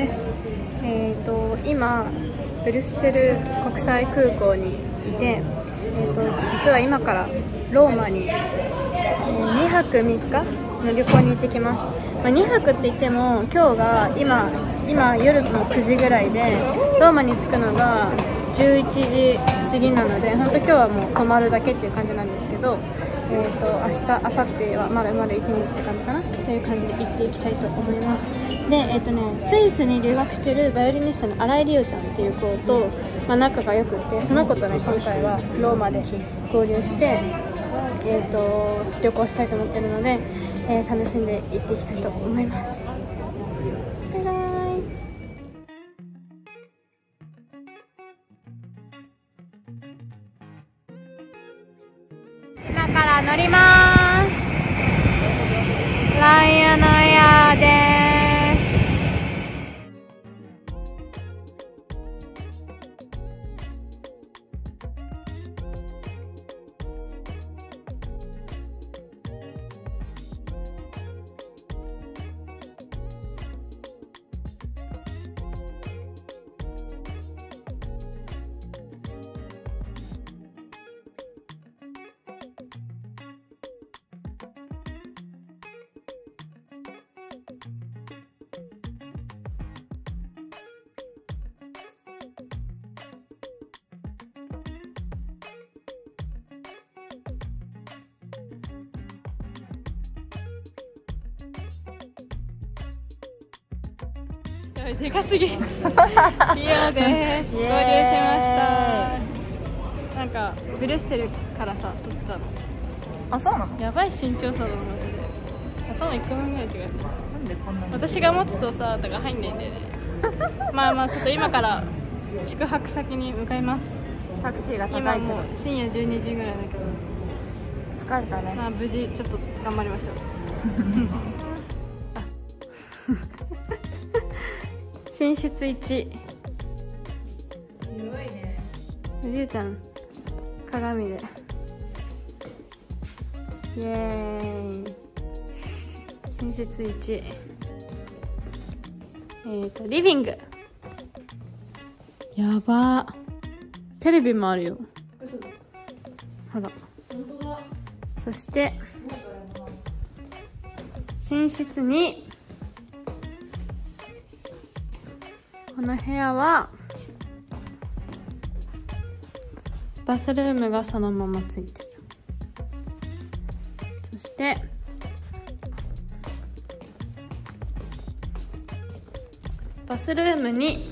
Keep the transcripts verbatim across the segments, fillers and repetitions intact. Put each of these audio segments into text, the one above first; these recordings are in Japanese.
です。えーと今ブリュッセル国際空港にいて、えーと実は今からローマに、えー、にはくみっかの旅行に行ってきます。まあ、にはくって言っても今日が今今夜のくじぐらいで、ローマに着くのがじゅういちじ過ぎなので、本当今日はもう泊まるだけっていう感じなんですけど、えーと明日明後日はまだまだいちにちって感じかなという感じで行っていきたいと思います。で、えーとね、スイスに留学しているバイオリニストの新井理央ちゃんっていう子と、まあ、仲が良くって、その子とね今回はローマで合流して、えーと旅行したいと思っているので、えー、楽しんで行っていきたいと思います。バイバイ。今から乗ります。ライアナエアです。でかすぎリオです。合流しました。なんかブレッセルからさ撮ってたの。 あ、そうなの？ やばい身長差だなマジで。頭いっこ分ぐらい違って。 なんでこんなに？ 私が持つとさとか入んないんだよね。まあまあちょっと今から宿泊先に向かいます。 タクシーが高いけど今もう深夜じゅうにじぐらいだけど疲れたね。 まあ無事ちょっと頑張りましょう。寝室いち。 すごいね。 りゅうちゃん鏡でイエーイ。寝室いち。えーとリビングやばー。テレビもあるよ。ほら本当だ。そして寝室にこの部屋はバスルームがそのままついてる。そしてバスルームに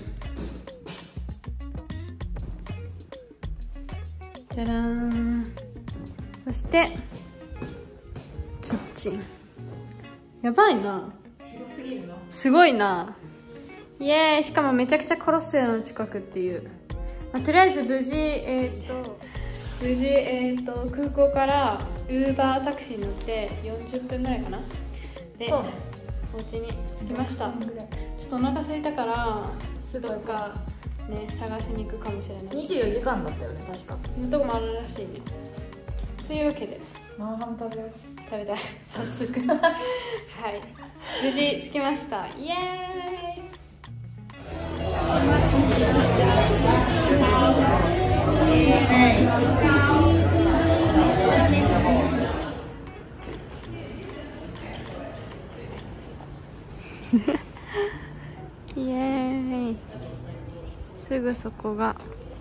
じゃらーん。そしてキッチン。やばいな。 広すぎるな。 すごいな。イエーイ。しかもめちゃくちゃコロッセオの近くっていう、まあ、とりあえず無事えっ、ー、と無事えっ、ー、と空港からウーバータクシーに乗ってよんじゅっぷんぐらいかなで、 そうね、 お家に着きました。ちょっとお腹空いたからどっかね探しに行くかもしれない。 にじゅうよじかんだったよね確か。 のとこもあるらしいね。というわけで生ハム食べよう。 食べたい早速はい無事着きました。イエーイ。イエーイ。すぐそこが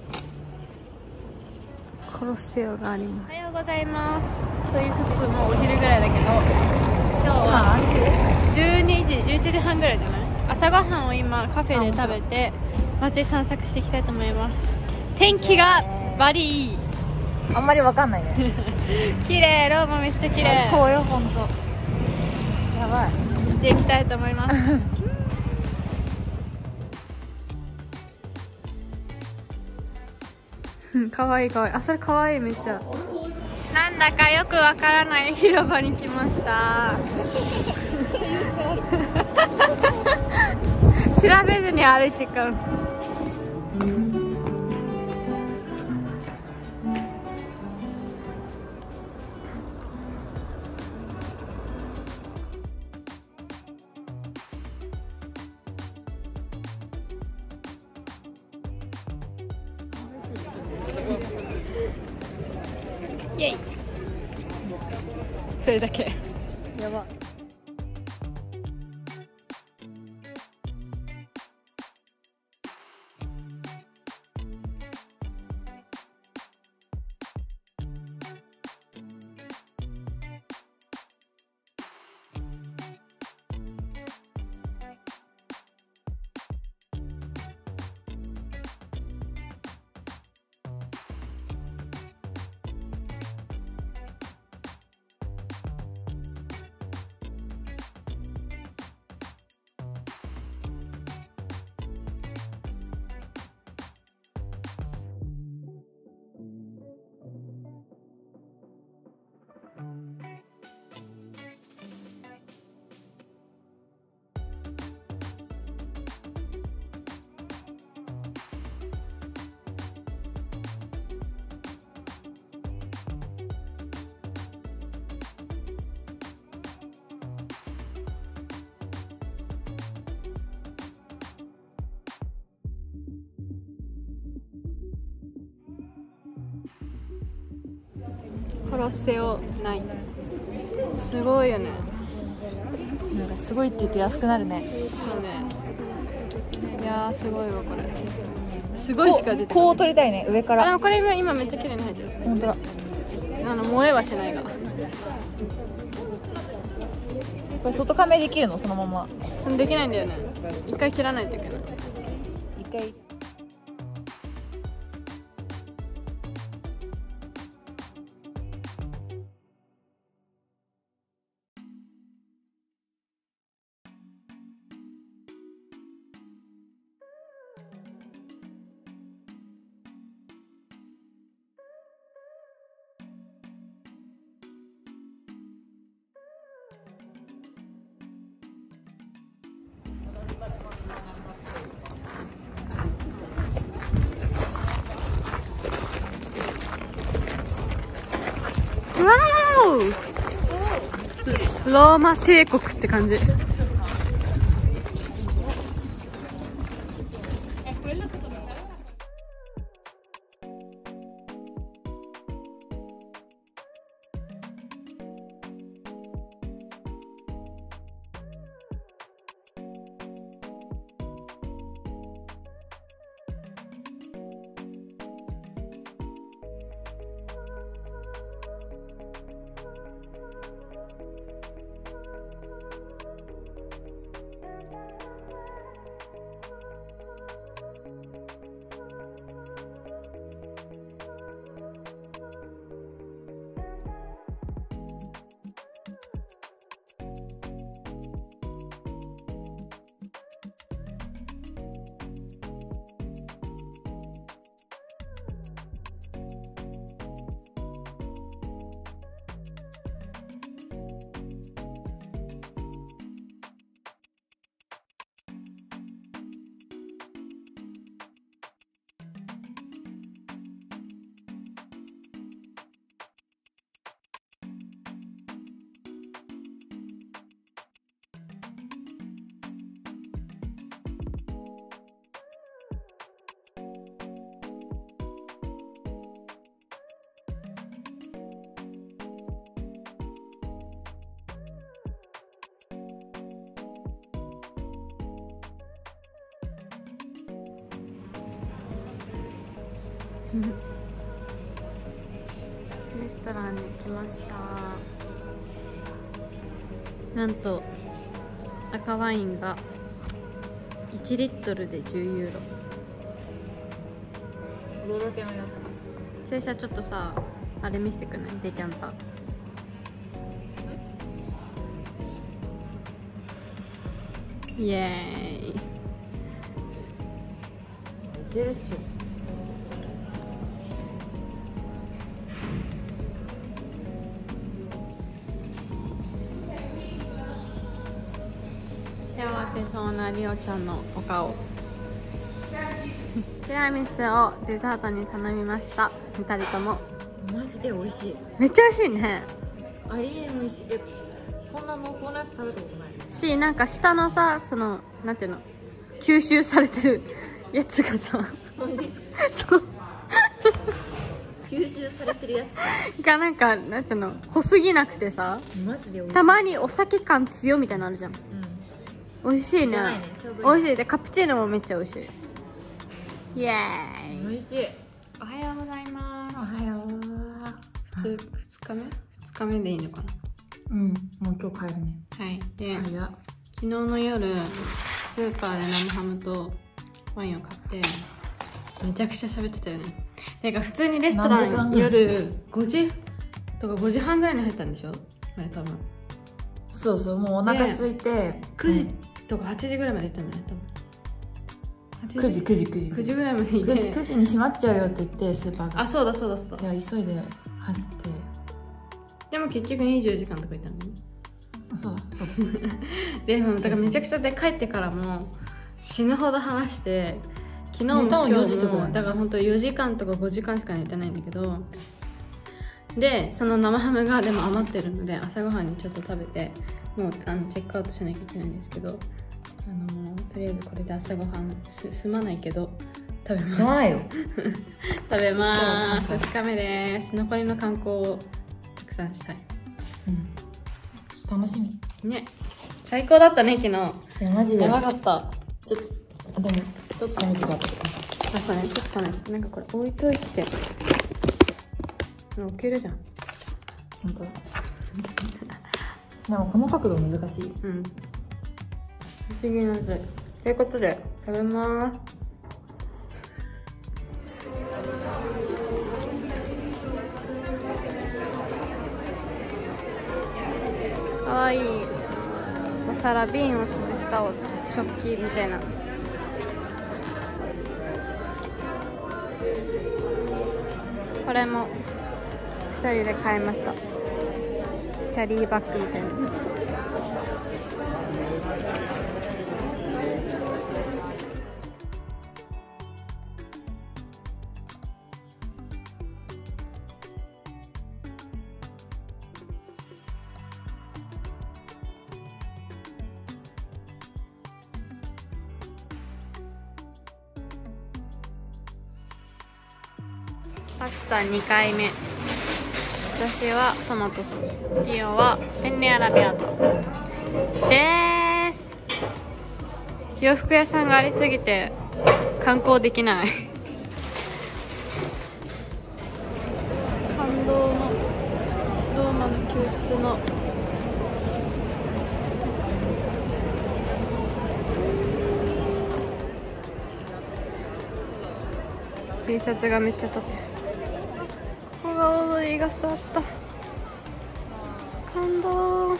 コロッセオがあります。おはようございますと言いつつもうお昼ぐらいだけど、今日はじゅうにじじゅういちじはんぐらいじゃない。朝ごはんを今カフェで食べて街散策していきたいと思います。天気がバリいい。 あんまりわかんないね。 綺麗。ローマめっちゃ綺麗。 こうよほんとやばい。 行っていきたいと思います。かわいいかわいい。あ、それかわいいめっちゃ。なんだかよくわからない広場に来ました。調べずに歩いていく。 イエイ。それだけ。 やば。 コロッセオナイン。すごいよね。 なんかすごいって言うと安くなるね。 そうね。いやーすごいわこれ。すごいしか出てこない。 こう撮りたいね、上かあ、でら。 もこれ今今めっちゃ綺麗に入ってる。 本当だ。 あの漏れはしないが。 これ外カメできるのそのまま。 それできないんだよね。一回切らないといけない。 一回。 わーお、ローマ帝国って感じ。レストランに来ました。なんと赤ワインがいちリットルでじゅうユーロ。 驚きの安さ。 それさ、ちょっとさ、あれ見せてくんない？デキャンター。イエーイ。 いけるっしょ。 幸せそうなリオちゃんのお顔。ティラミスをデザートに頼みました。ふたりともマジで美味しい。 めっちゃ美味しいね。 ありえん美味しい。え、こんな濃厚なやつ食べたことないし、なんか下のさ、そのなんていうの、吸収されてるやつがさ、 スポンジそう吸吸収されてるやつがなんかなんていうの濃すぎなくてさ、 マジで美味しい。 たまにお酒感強みたいなのあるじゃん。美味しいね。 じゃないね、ちょうどいい。 美味しいで、カプチーノもめっちゃ美味しい。イエーイ。 美味しい。 おはようございます。 おはよう。 普通ふつかめふつかめでいいのかな。 うん、もう今日帰るね。 はいで、 早っ。 昨日の夜スーパーで生ハムとワインを買ってめちゃくちゃ喋ってたよね。てか普通にレストラン何時間ぐらい夜ごじとかごじはんぐらいに入ったんでしょあれ多分。 そうそう、もうお腹空いてくじとかはちじぐらいまで行ったんだよね多分。 くじくじくじくじぐらいまで行っくじて、 くじに閉まっちゃうよって言ってスーパーが。 あそうだそうだそうだ。 いや急いで走って。 でも結局にじゅうよじかんとか行ったんだよね。 あそうだそうだでもだからめちゃくちゃで帰ってからも死ぬほど話して、昨日も今日も寝たのよじとかだねだから本当よじかんとかごじかんしか寝てないんだけど、でその生ハムがでも余ってるので朝ごはんにちょっと食べてもうあのチェックアウトしなきゃいけないんですけど、あのとりあえずこれで朝ごはんす済まないけど食べます。 飲まないよ。 食べます。ふつかめです。残りの観光をたくさんしたい。 うん楽しみね、最高だったね昨日。 いやマジでやばかった。 ちょっとでもちょっと寒かった。 あ、そうね、ちょっと寒い。なんかこれ置いといて置けるじゃん。 本当。でもこの角度難しい。 うん、不思議なんで。ということで食べます。かわいいお皿、瓶を潰したお食器みたいな。これもふたりで買いました。キャリーバッグみたいな。パスタにかいめ。私はトマトソース、リオはペンネアラビアートでーす。洋服屋さんがありすぎて観光できない感動のローマの休日の警察がめっちゃ立ってる。ここがオードリーが座った。感動。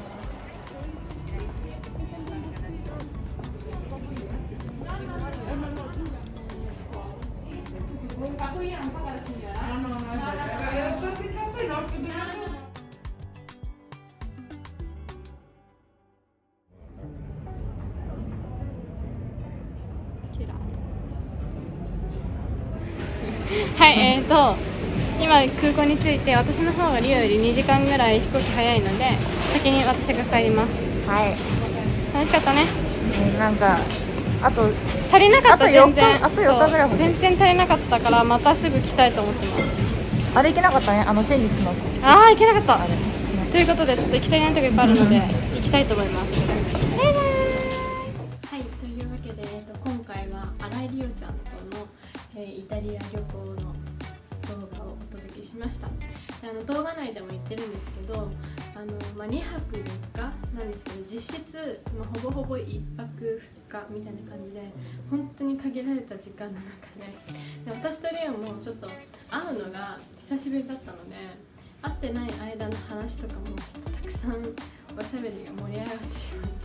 はい、えーと今空港に着いて、私の方がリオよりにじかんぐらい飛行機早いので先に私が帰ります。 はい。 楽しかったね。 なんかあと足りなかった。全然あとよっかぐらい欲しい。 全然足りなかったからまたすぐ来たいと思ってます。 あれ行けなかったね、あの真実の。 ああ行けなかった。 あれということでちょっと行きたいなとこいっぱいあるので行きたいと思います。バイバイ。はい、というわけで、えっと、今回は新井莉桜ちゃんとの、えー、イタリア旅行の動画をお届けしました。であの動画内でも言ってるんですけど、あの、まあ、にはくみっかなんですけど、実質、まあ、ほぼほぼいっぱくふつかみたいな感じで本当に限られた時間の中で、で私とリオもちょっと会うのが久しぶりだったので、会ってない間の話とかもちょっとたくさんおしゃべりが盛り上がってしまって、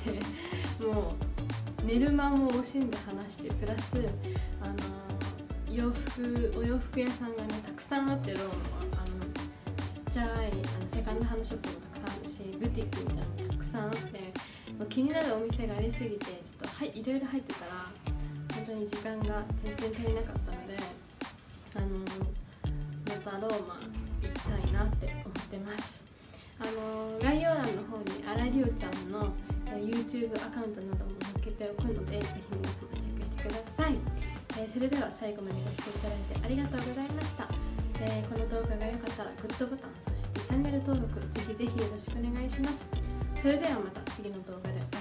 もう寝る間も惜しんで話して、プラスあの洋服お洋服屋さんがねたくさんあって、ローマはあのちっちゃいあのセカンドハンドショップもたくさんあるし、ブティックみたいなのもたくさんあって、もう気になるお店がありすぎて、ちょっとはいいろいろ入ってたら本当に時間が全然足りなかったので、あのまたローマ行きたいなって思ってます。あの概要欄の方に新井莉桜ちゃんの YouTube アカウントなども載っけておくので、ぜひ皆様チェックしてください。えー、それでは最後までご視聴いただいてありがとうございました。 でこの動画が良かったらグッドボタン、そしてチャンネル登録ぜひぜひよろしくお願いします。それではまた次の動画で